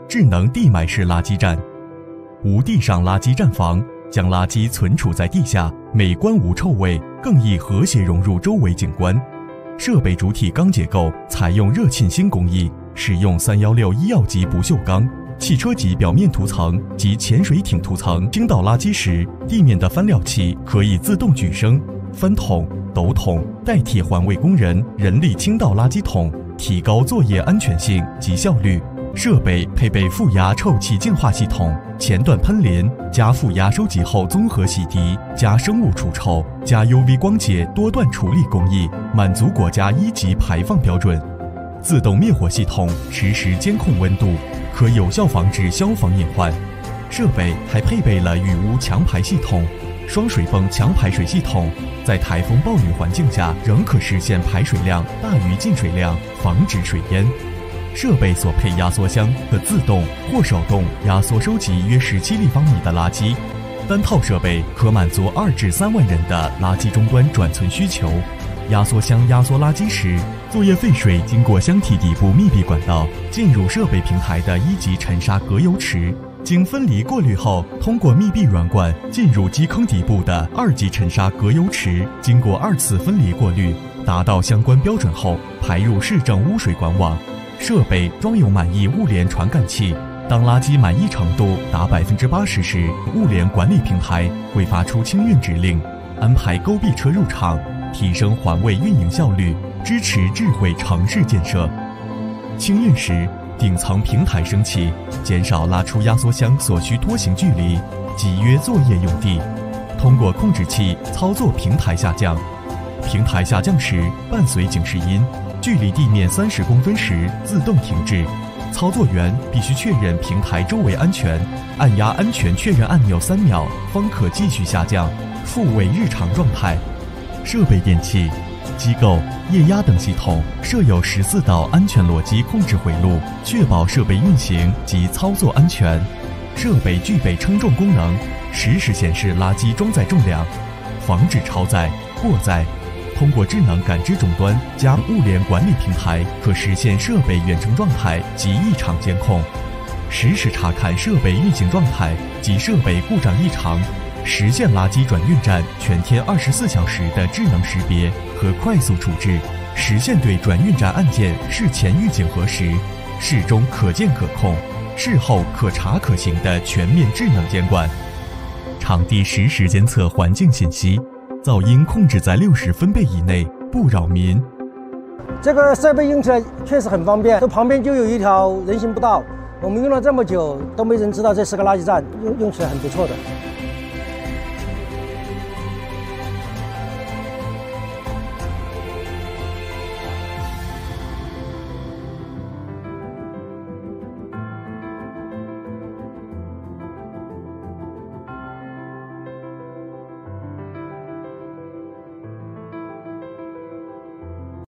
智能地埋式垃圾站，无地上垃圾站房，将垃圾存储在地下，美观无臭味，更易和谐融入周围景观。设备主体钢结构采用热沁锌工艺，使用316医药级不锈钢、汽车级表面涂层及潜水艇涂层。倾倒垃圾时，地面的翻料器可以自动举升、翻桶、斗桶，代替环卫工人人力倾倒垃圾桶，提高作业安全性及效率。设备配备负压臭气净化系统、前段喷淋加负压收集后综合洗涤加生物除臭加 UV 光解多段处理工艺，满足国家1级排放标准。自动灭火系统实时监控温度，可有效防止消防隐患。设备还配备了雨污强排系统、双水泵强排水系统，在台风暴雨环境下仍可实现排水量大于进水量，防止水淹。设备所配压缩箱可自动或手动压缩收集约17立方米的垃圾，单套设备可满足2至3万人的垃圾终端转存需求。压缩箱压缩垃圾时，作业废水经过箱体底部密闭管道进入设备平台的1级沉沙隔油池，经分离过滤后，通过密闭软管进入基坑底部的2级沉沙隔油池，经过2次分离过滤，达到相关标准后排入市政污水管网。设备装有满意物联传感器，当垃圾满意程度达80%时，物联管理平台会发出清运指令，安排勾闭车入场，提升环卫运营效率，支持智慧城市建设。清运时，顶层平台升起，减少拉出压缩箱所需拖行距离，集约作业用地。通过控制器操作平台下降，平台下降时伴随警示音，距离地面30公分时自动停止。操作员必须确认平台周围安全，按压安全确认按钮3秒，方可继续下降，复为日常状态。设备电器、机构、液压等系统设有14道安全逻辑控制回路，确保设备运行及操作安全。设备具备称重功能，实时显示垃圾装载重量，防止超载、过载。通过智能感知终端加物联管理平台，可实现设备远程状态及异常监控，实时查看设备运行状态及设备故障异常，实现垃圾转运站全天24小时的智能识别和快速处置，实现对转运站案件事前预警核实、事中可见可控、事后可查可行的全面智能监管。场地实时监测环境信息，噪音控制在60分贝以内，不扰民。 这个设备用起来确实很方便，这旁边就有一条人行步道，我们用了这么久都没人知道这是个垃圾站，用起来很不错的。